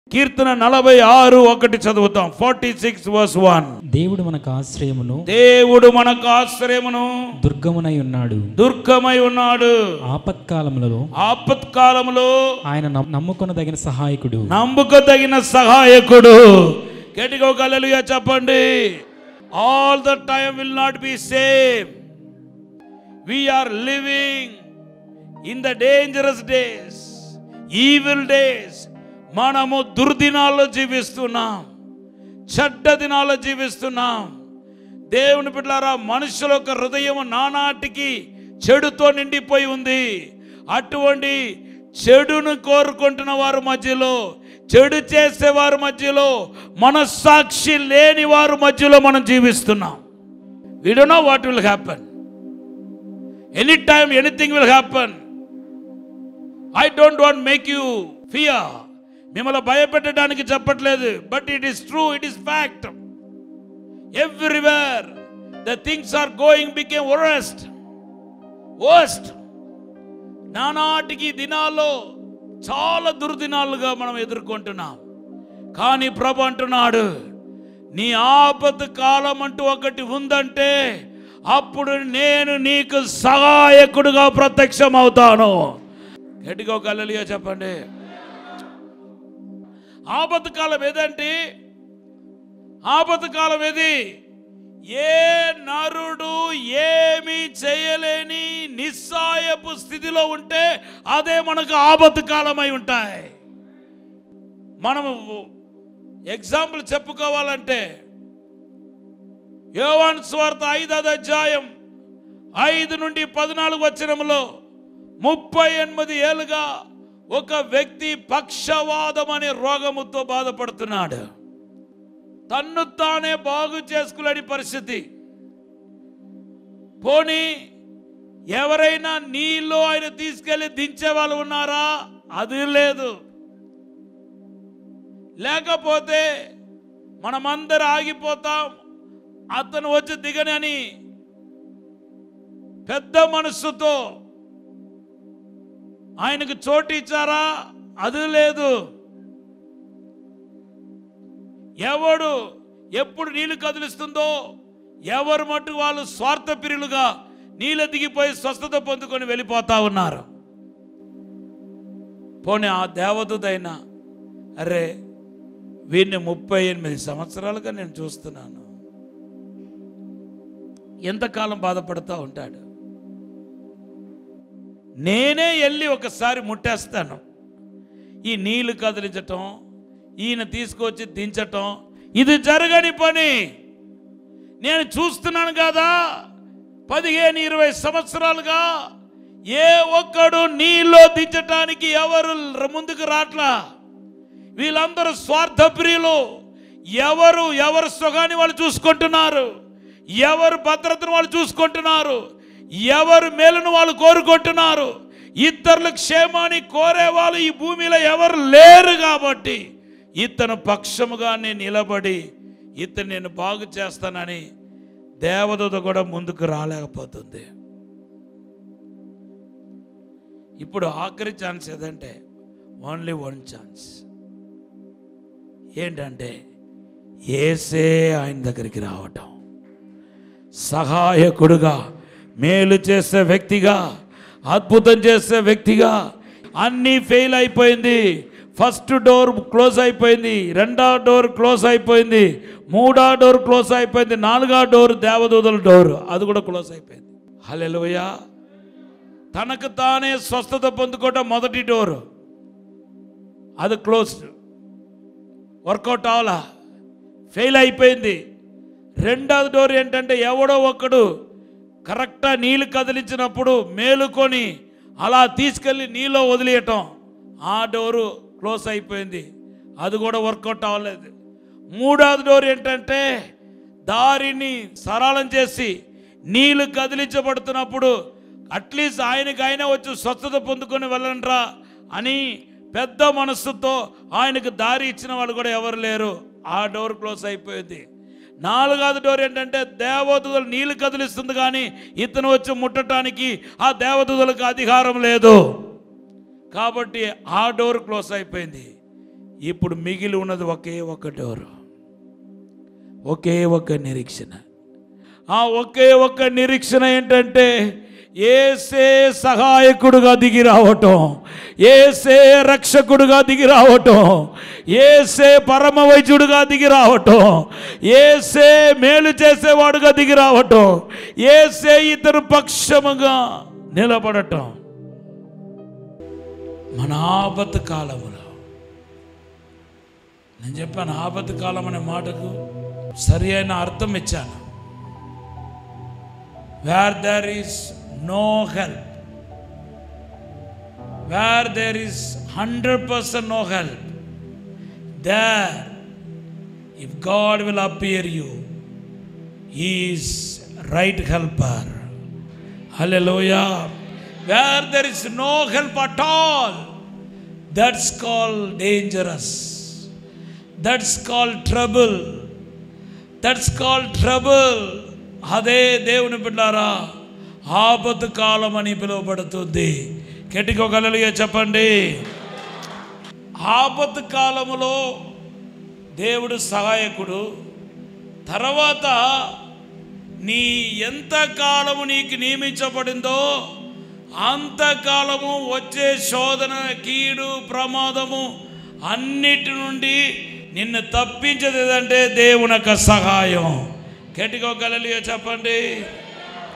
కీర్తన 46:1 చదువుతాం. 46:1. దేవుడు మనకు ఆశ్రయమును, దేవుడు మనకు ఆశ్రయమును, దుర్గమునై ఉన్నాడు, దుర్గమై ఉన్నాడు. ఆపత్కాలములో ఆయన నమ్ముకొనదగిన సహాయకుడు, నమ్ముకొదగిన సహాయకుడు. గట్టిగా ఒక హల్లెలూయా చెప్పండి. All the time will not be same. We are living in the dangerous days, evil days. మనము దుర్దినాల్లో జీవిస్తున్నాం, చెడ్డ దినాల్లో జీవిస్తున్నాం. దేవుని బిడ్డలారా, మనుషుల యొక్క హృదయం నానాటికి చెడుతో నిండిపోయి ఉంది. అటువంటి చెడును కోరుకుంటున్న వారి మధ్యలో, చెడు చేసేవారి మధ్యలో, మనస్సాక్షి లేని వారి మధ్యలో మనం జీవిస్తున్నాం. We don't know what will happen. Anytime anything will happen. I don't want to make you fear. మిమ్మల్ని భయపెట్టడానికి చెప్పట్లేదు, but it is true, it is fact. Everywhere the things are going became worst. నానాటికి దినాల్లో చాలా దుర్దినాలుగా మనం ఎదుర్కొంటున్నాం. కానీ ప్రభు అంటున్నాడు, నీ ఆపద కాలం అంటూ ఒకటి ఉందంటే అప్పుడు నేను నీకు సహాయకుడుగా ప్రత్యక్షం అవుతాను. గట్టిగా ఒక హల్లెలూయా చెప్పండి. ఆపద కాలం ఏదంటే, ఆపద కాలం ఏది? ఏ నరుడు ఏమీ చేయలేని నిస్సాయపు స్థితిలో ఉంటే అదే మనకు ఆపద కాలమై ఉంటాయి. మనము ఎగ్జాంపుల్ చెప్పుకోవాలంటే యోహాను సువార్త 5వ అధ్యాయం 5 నుండి 14 వచనములో 38 ఏళ్ళుగా ఒక వ్యక్తి పక్షవాదం అనే రోగముతో బాధపడుతున్నాడు. తన్ను తానే బాగు చేసుకోలేని పరిస్థితి. పోనీ ఎవరైనా నీళ్ళు ఆయన తీసుకెళ్లి దించే వాళ్ళు ఉన్నారా? అది లేదు. లేకపోతే మనమందరం ఆగిపోతాం, అతను వచ్చి దిగని అని పెద్ద మనస్సుతో ఆయనకు చోటు ఇచ్చారా? అది లేదు. ఎవడు ఎప్పుడు నీళ్లు కదిలిస్తుందో ఎవరు మట్టు వాళ్ళు స్వార్థప్రియులుగా నీళ్ళు దిగిపోయి స్వస్థత పొందుకొని వెళ్ళిపోతా ఉన్నారు. పోనీ ఆ దేవదూతైనా, అరే వీడిని 38 సంవత్సరాలుగా నేను చూస్తున్నాను, ఎంతకాలం బాధపడుతూ ఉంటాడు, నేనే వెళ్ళి ఒకసారి ముట్టేస్తాను. ఈ నీళ్లు కదిలించటం, ఈయన తీసుకొచ్చి దించటం ఇది జరగని పని. నేను చూస్తున్నాను కదా 15-20 సంవత్సరాలుగా ఏ ఒక్కడు నీళ్ళో దించటానికి ఎవరు ముందుకు రాట్లా. వీళ్ళందరూ స్వార్థప్రియులు. ఎవరు సుఖాన్ని వాళ్ళు చూసుకుంటున్నారు, ఎవరు భద్రతను వాళ్ళు చూసుకుంటున్నారు, ఎవరు మేలును వాళ్ళు కోరుకుంటున్నారు. ఇతరుల క్షేమాన్ని కోరే వాళ్ళు ఈ భూమిలో ఎవరు లేరు. కాబట్టి ఇతను పక్షముగానే నిలబడి ఇతను నేను బాగు చేస్తానని దేవదూత కూడా ముందుకు రాలేకపోతుంది. ఇప్పుడు ఆఖరి ఛాన్స్ ఏదంటే ఓన్లీ వన్ ఛాన్స్. ఏంటంటే యేసే ఆయన దగ్గరికి రావటం, సహాయకుడుగా, మేలు చేసే వ్యక్తిగా, అద్భుతం చేసే వ్యక్తిగా. అన్నీ ఫెయిల్ అయిపోయింది. ఫస్ట్ డోర్ క్లోజ్ అయిపోయింది, 2వ డోర్ క్లోజ్ అయిపోయింది, 3వ డోర్ క్లోజ్ అయిపోయింది, 4వ డోర్ దేవదూతల డోర్ అది కూడా క్లోజ్ అయిపోయింది. హల్లెలూయా. తనకు తానే స్వస్థత పొందుకోవటం మొదటి డోరు, అది క్లోజ్డ్, వర్కౌట్ అవ్వాలా, ఫెయిల్ అయిపోయింది. 2వ డోర్ ఏంటంటే ఎవడో ఒక్కడు కరెక్ట్గా నీళ్ళు కదిలించినప్పుడు మేలుకొని అలా తీసుకెళ్ళి నీళ్ళు వదిలేయటం, ఆ డోరు క్లోజ్ అయిపోయింది, అది కూడా వర్కౌట్ అవ్వలేదు. 3వ డోర్ ఏంటంటే దారిని సరళం చేసి నీళ్ళు కదిలించబడుతున్నప్పుడు అట్లీస్ట్ ఆయనకు వచ్చి స్వస్థత పొందుకొని వెళ్ళండ్రా అని పెద్ద మనస్సుతో ఆయనకు దారి ఇచ్చిన వాళ్ళు కూడా ఎవరు లేరు, ఆ డోర్ క్లోజ్ అయిపోయింది. 4వ డోర్ ఏంటంటే దేవదూతలు నీళ్లు కదిలిస్తుంది కానీ ఇతను వచ్చి ముట్టడానికి ఆ దేవదూతలకు అధికారం లేదు. కాబట్టి ఆ డోర్ క్లోజ్ అయిపోయింది. ఇప్పుడు మిగిలి ఉన్నది ఒకే ఒక డోరు, ఒకే ఒక నిరీక్షణ. ఆ ఒకే ఒక్క నిరీక్షణ ఏంటంటే యేసే సహాయకుడుగా దిగి రావటం, యేసే రక్షకుడుగా దిగి రావటం, యేసే పరమ వైద్యుడుగా దిగి రావటం, యేసే మేలు చేసేవాడుగా దిగి రావటం, యేసే ఇతరు పక్షముగా నిలబడటం. మన ఆపత్తు కాలములో, నేను చెప్పాను ఆపత్తు కాలం అనే మాటకు సరి అయిన అర్థం ఇచ్చాను. Where there is no help, where there is 100% no help, there if God will appear you, He is right helper. Hallelujah. Where there is no help at all, that's called dangerous, that's called trouble, that's called trouble. అదే దేవుని బిడ్డారా ఆపత్తు కాలం అని పిలువబడుతుంది. గట్టిగా హల్లెలూయా చెప్పండి. ఆపత్తు కాలములో దేవుడు సహాయకుడు. తర్వాత నీ ఎంత కాలము నీకు నియమించబడిందో అంతకాలము వచ్చే శోధన, కీడు, ప్రమాదము అన్నిటి నుండి నిన్ను తప్పించేది ఏదంటే దేవుని యొక్క సహాయం. గట్టిగా హల్లెలూయా చెప్పండి.